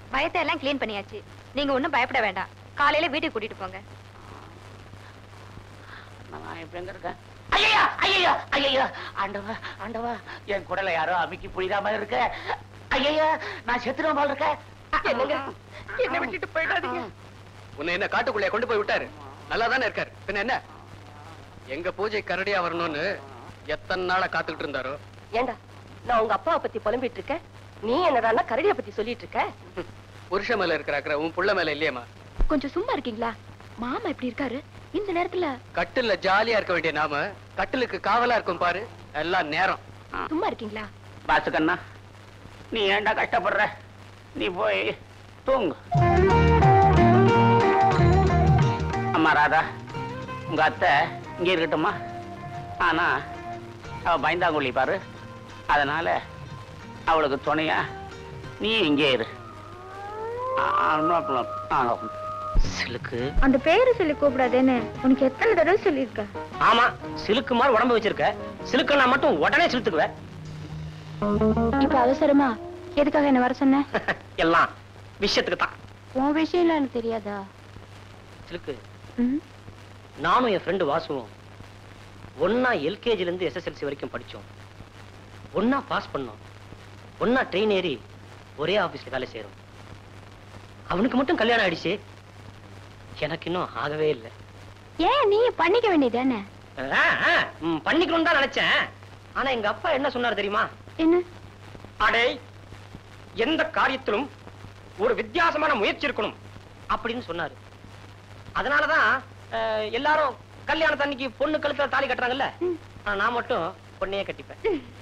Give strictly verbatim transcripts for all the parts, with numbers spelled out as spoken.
பயத்தை எல்லாம் கிளீன் பண்ணியாச்சு. நீங்க ஒண்ணும் பயப்பட வேண்டாம். காலையில வீட்டுக்கு கூட்டிட்டு போங்க. நான் இப்ப எங்க இருக்கேன்? ஐயா ஐயா ஐயா ஆண்டவா ஆண்டவா, என் குடலை யாரோ அமுக்கி புரியாம இருக்க. ஐயா நான் செத்துடும் போல இருக்கேன். என்ன விட்டுட்டு போயிடாதீங்க. உன்னை என்ன காட்டுக்குள்ளே கொண்டு போய் விட்டாரு? நல்லா தானே இருக்காரு. பின்ன என்ன, எங்க பூஜை கரடியா வரணும்னு எத்தனை நாளா காத்துக்கிட்டு இருந்தாரோ. ஏண்டா நான் உங்க அப்பாவை பத்தி புலம்பிட்டு இருக்கேன், நீ என்னடா கரடியை பத்தி சொல்லிட்டு இருக்க? புருஷ மேல இருக்கிற அக்கறை உன் புள்ள மேல இல்லையம்மா. கொஞ்சம் சும்மா இருக்கீங்களா? மாமா இப்படி இருக்காரு இந்த நேரத்துல. கட்டில்ல ஜாலியா இருக்க வேண்டிய நாம கட்டிலுக்கு காவலா இருக்கும் பாரு, எல்லாம் நேரம். சும்மா இருக்கீங்களா? பாத்துக்கண்ணா, நீ ஏண்டா கஷ்டப்படுற? நீ போய் தூங்கு. அம்மா ராதா, உங்க அத்தை இங்க இருக்கட்டுமா? ஆனா அவ பயந்தாங்குழி பாரு, அதனால அவளுக்கு துணையா நீ இங்கே இரு. சிலுக்கு, அந்த பேரு சொல்லி கூப்பிடாதேன்னு உனக்கு எத்தனை தடவை சொல்லியிருக்க? ஆமா, சிலுக்கு மாதிரி உடம்பு வச்சிருக்க. சிலுக்கு நான் மட்டும் உடனே சிலுத்துக்குவேன். இப்ப அவசரமா எதுக்காக என்ன வர சொன்ன? எல்லாம் விஷயத்துக்கு தான். உன் விஷயம் எனக்கு தெரியாதா? சிலுக்கு, நானும் என் ஃப்ரெண்டு வாசுவோம் ஒன்னா எல்கேஜில இருந்து எஸ்எஸ்எல்சி வரைக்கும் படிச்சோம். ஒன்னா பாஸ் பண்ணோம். ஒன்னா ட்ரெயின் ஏறி ஒரே ஆபீஸ்ல வேலை செய்யறோம். அவனுக்கு மட்டும் கல்யாணம் ஆயிடுச்சு, எனக்கு இன்னும் ஆகவே இல்லை. ஏன் நீ பண்ணிக்க வேண்டியதானே? பண்ணிக்கணும் தான் நினைச்சேன். ஆனா எங்க அப்பா என்ன சொன்னார் தெரியுமா? என்ன? அடே, எந்த காரியத்திலும் ஒரு வித்தியாசமான முயற்சி இருக்கணும் அப்படின்னு சொன்னாரு. அதனாலதான் எல்லாரும் கல்யாணத்து அன்னைக்கு பொண்ணு கழுத்துல தாலி கட்டுறாங்கல்ல, நான் மட்டும் பொண்ணையே கட்டிப்பேன்.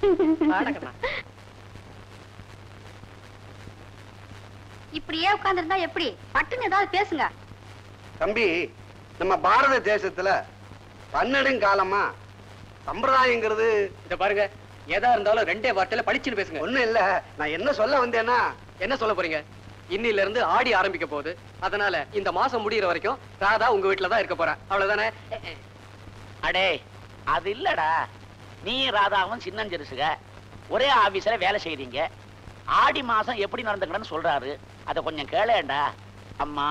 இப்படியே உட்கார்ந்திருந்தா எப்படி? பட்டுன்னு ஏதாவது பேசுங்க. தம்பி, நம்ம பாரத தேசத்துல பன்னெடுங்காலமா சம்பிரதாயங்கிறது, இத பாருங்க, எதா இருந்தாலும் ரெண்டே வார்த்தையில படிச்சுன்னு பேசுங்க. ஒண்ணும் இல்ல, நான் என்ன சொல்ல வந்தேன்னா. என்ன சொல்ல போறீங்க? இன்னில இருந்து ஆடி ஆரம்பிக்க போகுது. அதனால இந்த மாசம் முடியற வரைக்கும் ராதா உங்க வீட்டுல தான் இருக்க போறேன், அவ்வளவுதானே? அடே, அது இல்லடா, நீ ராதாவும் சின்னஞ்சிறுசுக ஒரே ஆபீஸ்ல வேலை செய்றீங்க. ஆடி மாசம் எப்படி நடந்துக்கணும்னு சொல்றாரு, அத கொஞ்சம் கேளேண்டா. அம்மா,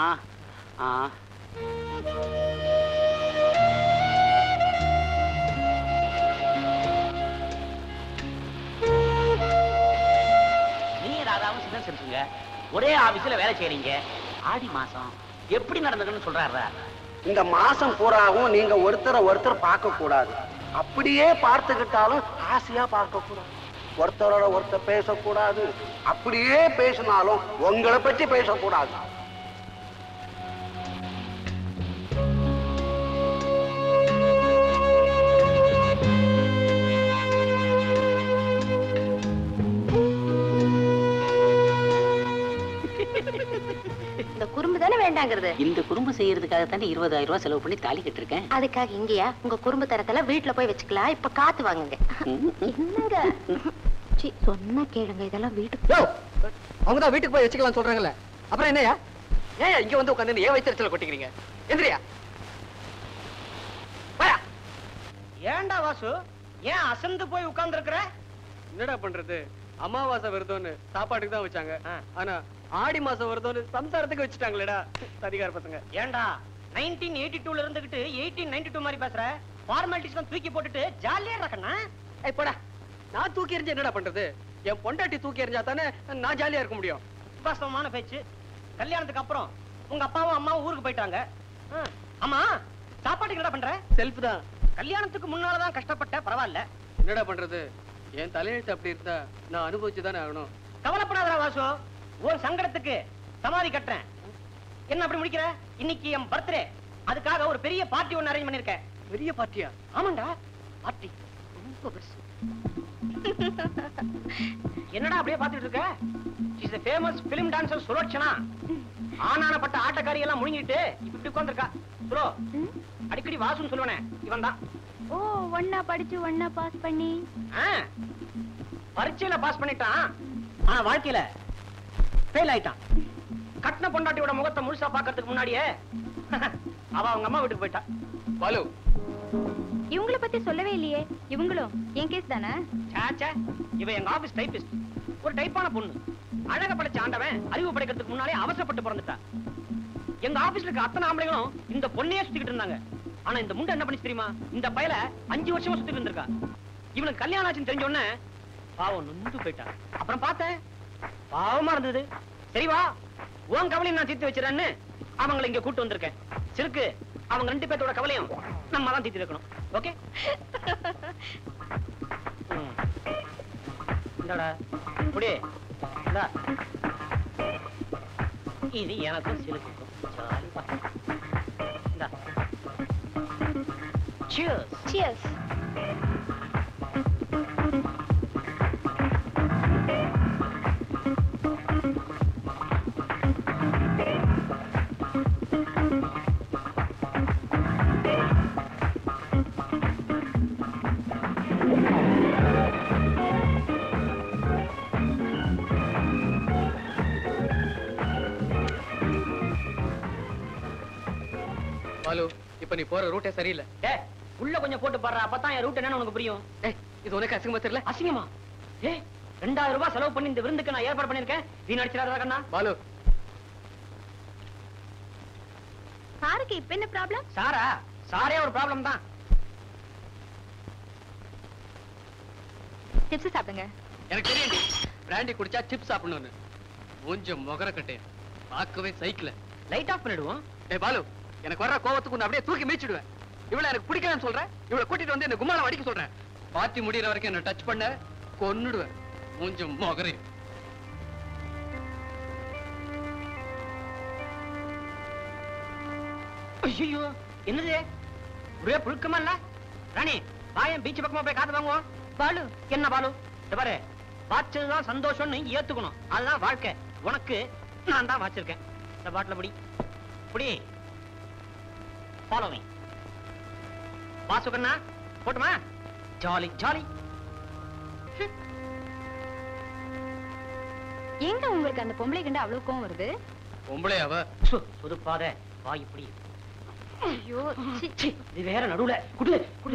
நீ ராதாவும் சின்னஞ்சிறுசுங்க ஒரே ஆபீஸ்ல வேலை செய்றீங்க. ஆடி மாசம் எப்படி நடந்துக்கணும்னு சொல்றாரா? இந்த மாசம் பூராவும் நீங்க ஒருத்தரை ஒருத்தர் பார்க்க கூடாது. அப்படியே பார்த்துக்கிட்டாலும் ஆசையா பார்க்க கூடாது. ஒருத்தரோட ஒருத்தர் பேசக்கூடாது. அப்படியே பேசினாலும் உங்களை பற்றி பேசக்கூடாது. இந்த குறும்பு தானே வேண்டாங்கிறது. இந்த குறும்பு செய்யறதுக்காக தானே இருபதாயிரம் ரூபாய் செலவு பண்ணி தாலி கட்டிருக்கேன். அதுக்காக இங்கயா? உங்க குறும்பு தரத்தெல்லாம் வீட்டுல போய் வச்சுக்கலாம். இப்ப காத்து வாங்குங்க. என்னங்க சொன்னா கேளுங்க, இதெல்லாம் வீட்டுக்கு. அவங்கதான் வீட்டுக்கு போய் வச்சுக்கலாம் சொல்றாங்கல்ல, அப்புறம் என்னையா? ஏன் இங்க வந்து உட்காந்து ஏன் வயிற்றுல கொட்டிக்கிறீங்க? எந்திரியா. ஏண்டா வாசு, ஏன் அசந்து போய் உட்கார்ந்து இருக்கிற? என்னடா பண்றது, அமாவாசை வருதோன்னு சாப்பாட்டுக்கு தான் வச்சாங்க. ஆனா ஆடி மாசம் வருதோன்னு சம்சாரத்துக்கு வச்சுட்டாங்களேடா அதிகார பசங்க. ஏண்டா நைன்டீன் எயிட்டி டூல இருந்துகிட்டு எயிட்டீன் நைன்டி டூ மாதிரி பேசுற? ஃபார்மாலிட்டிஸ் தான் தூக்கி போட்டுட்டு ஜாலியா இருக்கண்ணா. ஏய் போடா, நான் தூக்கி எறிஞ்சு என்னடா பண்றது? என் பொண்டாட்டி தூக்கி எறிஞ்சா தானே நான் ஜாலியா இருக்க முடியும். வாஸ்தவமான பேச்சு. கல்யாணத்துக்கு அப்புறம் உங்க அப்பாவும் அம்மாவும் ஊருக்கு போயிட்டாங்க. ஆமா, சாப்பாட்டுக்கு என்னடா பண்ற? செல்ஃப் தான். கல்யாணத்துக்கு முன்னாலதான் கஷ்டப்பட்ட, பரவாயில்ல. என்னடா பண்றது, என் தலையெழுத்து அப்படி இருந்தா நான் அனுபவிச்சுதானே ஆகணும். கவலைப்படாதடா வாசு, உன் சங்கடத்துக்கு சமாதி கட்டுறேன். என்ன அப்படி முடிக்கிற? இன்னைக்கு என் பர்த்டே, அதுக்காக ஒரு பெரிய பார்ட்டி ஒன்னு அரேஞ்ச் பண்ணிருக்கேன். பெரிய பார்ட்டியா? ஆமாண்டா, பார்ட்டி ரொம்ப பெருசு. என்னடா அப்படியே பாத்துட்டு இருக்க? She is a famous film dancer Sulochana. ஆனானப்பட்ட ஆட்டக்காரி எல்லாம் முழுங்கிட்டு இப்படி உட்கார்ந்திருக்கா. ப்ரோ, அடிக்கடி வாசுன்னு சொல்லுவனே இவன் தான். ஓ, ஒண்ணா படிச்சு ஒண்ணா பாஸ் பண்ணி பரீட்சையில பாஸ் பண்ணிட்டான், ஆனா வாழ்க்கையில ஃபெயில் ஆயிட்டான். கட்டின பொண்டாட்டியோட முகத்தை முழுசா பாக்கிறதுக்கு முன்னாடியே அவ அவங்க அம்மா வீட்டுக்கு போயிட்டா. பாலு, இவங்கள பத்தி சொல்லவே இல்லையே. இவங்களும் என் கேஸ் தானே? சாச்சா, இவ எங்க ஆபீஸ் டைபிஸ்ட். ஒரு டைப்பான பொண்ணு, அழக படைச்ச ஆண்டவன் அறிவு படைக்கிறதுக்கு முன்னாலே அவசரப்பட்டு பிறந்துட்டா. எங்க ஆபீஸ்ல இருக்க அத்தனை ஆம்பளைங்களும் இந்த பொண்ணையே சுத்திக்கிட்டு இருந்தாங்க. ஆனா இந்த முண்டை என்ன பண்ணி தெரியுமா, இந்த பயல அஞ்சு வருஷமா சுத்திட்டு இருந்திருக்கா. இவனுக்கு கல்யாணம் ஆச்சுன்னு தெரிஞ்ச உடனே பாவம் நொந்து போயிட்டான். அப்புறம் பார்த்தேன் பாவமா இருந்தது. சரி வா, உன் கவலையும் நான் தீர்த்து வச்சிடறேன்னு அவங்களை இங்க கூட்டு வந்திருக்கேன். சிறுக்கு, அவங்க ரெண்டு பேர்த்தோட கவலையும் நம்ம தான் தீர்த்து வைக்கணும். ஓகே? இந்தாடா புடி, இந்தா. இது எனக்கும் சிலுக்கும். இந்தா. Cheers. Cheers. பாலு, இப்ப நீ போற ரூட்டே சரியில்லை. ஏ, உள்ள கொஞ்சம் போட்டு பாடுற, அப்பதான் என் ரூட் என்னன்னு உனக்கு புரியும். ஏய், இது உனக்கு அசிங்கமா தெரியல? அசிங்கமா? ஏ, ரெண்டாயிரம் ரூபாய் செலவு பண்ணி இந்த விருந்துக்கு நான் ஏற்பாடு பண்ணிருக்கேன். நீ நடிச்சிடாத கண்ணா. பாலு, சாருக்கு இப்ப என்ன ப்ராப்ளம்? சாரா? சாரே ஒரு ப்ராப்ளம் தான். டிப்ஸ் சாப்பிடுங்க. எனக்கு தெரியும் பிராண்டி குடிச்சா சிப்ஸ் சாப்பிடணும்னு. கொஞ்சம் முகர கட்டையா பார்க்கவே சைக்கிள். லைட் ஆஃப் பண்ணிடுவோம். ஏய் பாலு, எனக்கு வர்ற கோவத்துக்கு உன்னை அப்படியே தூக்கி மீச்சிடுவேன். இவளை எனக்கு பிடிக்கலன்னு சொல்றேன், இவளை கூட்டிட்டு வந்து என்ன கும்மாளம் அடிக்க சொல்றேன். பார்ட்டி முடியற வரைக்கும் என்ன டச் பண்ண கொன்னுடுவேன். கொஞ்சம் முகரை. ஐயோ, என்னது ஒரே புழுக்கமா இல்ல? ராணி, வாயன் பீச் பக்கமா போய் காத்து வாங்குவோம். பாலு, என்ன பாலு? இந்த பாரு, வாச்சதுதான் சந்தோஷம்னு ஏத்துக்கணும். அதுதான் வாழ்க்கை. உனக்கு நான் தான் வாச்சிருக்கேன். இந்த பாட்டில புடி புடி. Follow me. வாசுகண்ணா, போட்டுமா? Jolly jolly. ஏங்க உங்களுக்கு அந்த பொம்பளை கண்டு அவ்வளவு கோவம் வருது? பொம்பளை அவ புதுப்பாத வாய் இப்படி. ஐயோ, இது வேற நடுவுல குடு குடு.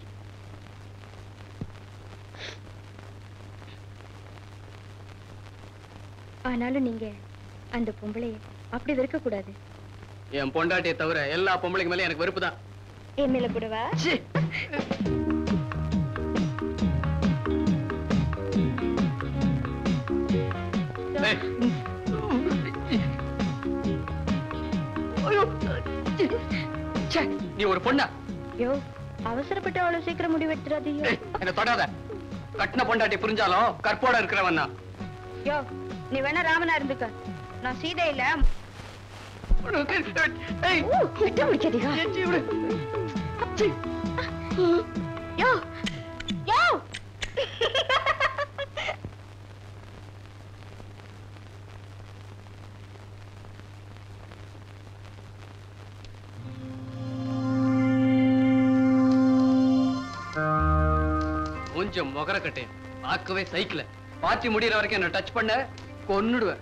ஆனாலும் நீங்க அந்த பொம்பளைய அப்படி வெறுக்க கூடாது. என் பொண்டாட்டியை தவிர எல்லா பொம்பளைக்கு மேல எனக்கு வெறுப்பு தான். என் மேல கூடவா? நீ ஒரு பொண்ணா? யோ, அவசரப்பட்டு அவ்வளவு சீக்கிரம் முடிவெடுத்துறாதீங்க. என்ன தொடாத. கட்டின பொண்டாட்டி புரிஞ்சாலும் கற்போட இருக்கிறவன் தான். யோ, நீ வேணா ராமனா இருந்துக்க, நான் சீதை இல்ல. விட்டு முடிக்காதீங்க. யோ யோ கொஞ்சம் முகர கட்டே பார்க்கவே சைக்கிள். பார்ட்டி முடியற வரைக்கும் என்ன டச் பண்ண கொன்னுடுவேன்.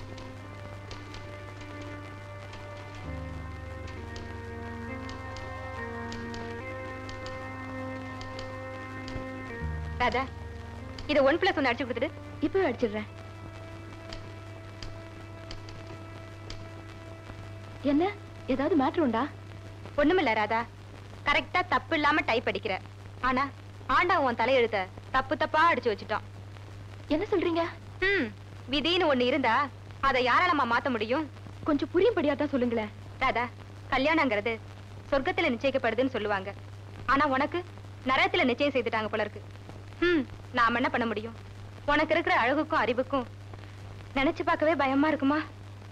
ராதா, இத ஒன் பிளஸ் ஒன்னு அடிச்சு கொடுத்துட்டு இப்பவே அடிச்சிடுறேன். என்ன, ஏதாவது மேட்ரு உண்டா? ஒண்ணுமில்ல ராதா, கரெக்டா தப்பு இல்லாம டைப் அடிக்கிற. ஆனா ஆண்டா உன் தலையெழுத்த தப்பு தப்பா அடிச்சு வச்சுட்டான். என்ன சொல்றீங்க? ம், விதின்னு ஒண்ணு இருந்தா அதை யாரால நம்ம மாத்த முடியும்? கொஞ்சம் புரியும்படியா தான் சொல்லுங்களேன். ராதா, கல்யாணங்கிறது சொர்க்கத்துல நிச்சயிக்கப்படுதுன்னு சொல்லுவாங்க. ஆனா உனக்கு நரகத்துல நிச்சயம் செய்துட்டாங்க போல இருக்கு. ம், நாம என்ன பண்ண முடியும்? உனக்கு இருக்கிற அழகுக்கும் அறிவுக்கும் நினைச்சு பார்க்கவே பயமா இருக்குமா?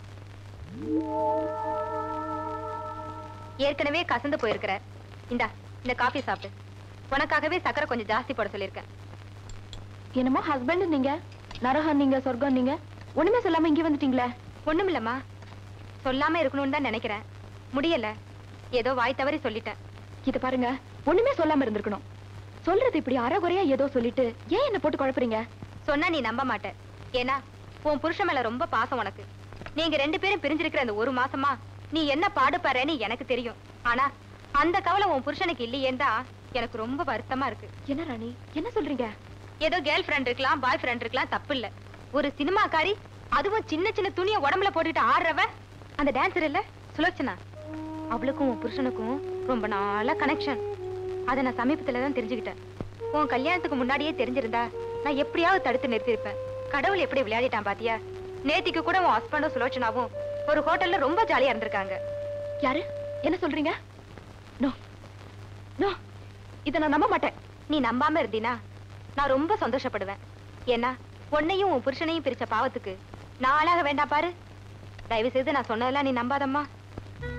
ஏற்கனவே கசந்து போயிருக்கிற. இந்தா, இந்த காஃபி சாப்பிடு. உனக்காகவே சக்கரை கொஞ்சம் ஜாஸ்தி போட சொல்லியிருக்கேன். என்னமோ ஹஸ்பண்ட் நீங்க, நரகம் நீங்க, சொர்க்கம் நீங்க, ஒண்ணுமே சொல்லாம இங்க வந்துட்டீங்களே. ஒண்ணும் இல்லம்மா, சொல்லாம இருக்கணும்னு தான் நினைக்கிறேன். முடியல, ஏதோ வாய் தவறி சொல்லிட்டேன். இது பாருங்க, ஒண்ணுமே சொல்லாம இருந்திருக்கணும். சொல்றது இப்படி அறகுறையா ஏதோ சொல்லிட்டு ஏன் என்ன போட்டு குழப்பறீங்க? சொன்னா நீ நம்ப மாட்ட. ஏன்னா உன் புருஷன் மேல ரொம்ப பாசம் உனக்கு. நீங்க ரெண்டு பேரும் பிரிஞ்சிருக்கிற அந்த ஒரு மாசமா நீ என்ன பாடுபறேன்னு எனக்கு தெரியும். ஆனா அந்த கவலை உன் புருஷனுக்கு இல்லையேன்னு எனக்கு ரொம்ப வருத்தமா இருக்கு. என்ன ராணி, என்ன சொல்றீங்க? ஏதோ கேர்ள் ஃப்ரெண்ட் இருக்கலாம், பாய் ஃப்ரெண்ட் இருக்கலாம், தப்பு இல்ல. ஒரு சினிமாக்காரி அதுவும் சின்ன சின்ன துணியை உடம்புல போட்டுட்டு ஆடுறவ அந்த டான்சர் இல்ல சுலோச்சனா. அவளுக்கும் உன் புருஷனுக்கும் ரொம்ப நாளா கனெக்ஷன். அதை நான் சமீபத்துல தான் தெரிஞ்சுக்கிட்டேன். உன் கல்யாணத்துக்கு முன்னாடியே தெரிஞ்சிருந்தா நான் எப்படியாவது தடுத்து நிறுத்திருப்பேன். கடவுள் எப்படி விளையாடிட்டான் பாத்தியா? நேத்திக்கு கூட உன் ஹஸ்பண்டும் சுலோச்சனாவும் ஒரு ஹோட்டல்ல ரொம்ப ஜாலியா இருந்திருக்காங்க. யாரு? என்ன சொல்றீங்க? நோ நோ, இத நான் நம்ப மாட்டேன். நீ நம்பாம இருந்தீனா நான் ரொம்ப சந்தோஷப்படுவேன். ஏன்னா உன்னையும் உன் புருஷனையும் பிரிச்ச பாவத்துக்கு நான் ஆளாக வேண்டாம் பாரு. தயவு செய்து நான் சொன்னதெல்லாம் நீ நம்பாதம்மா.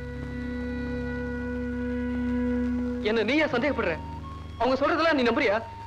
என்ன நீயா சந்தேகப்படுற? அவங்க சொல்றதெல்லாம் நீ நம்புறியா?